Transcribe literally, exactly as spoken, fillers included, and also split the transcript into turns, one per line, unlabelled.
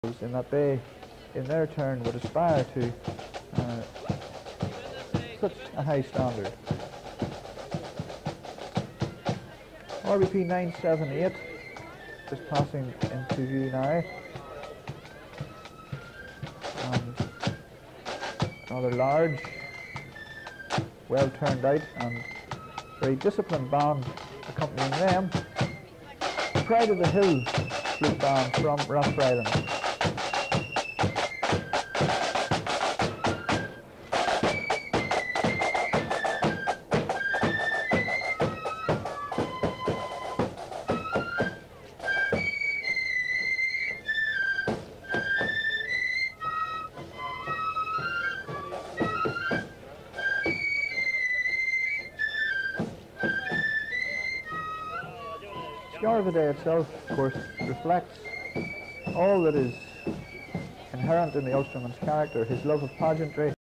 in that they, in their turn, would aspire to uh, such a high standard. R B P nine seven eight just passing into view now. And another large, well turned out and very disciplined band accompanying them. Pride of the Hill flute band from Rathfriland. Scarva Day itself, of course, reflects all that is inherent in the Ulsterman's character, his love of pageantry,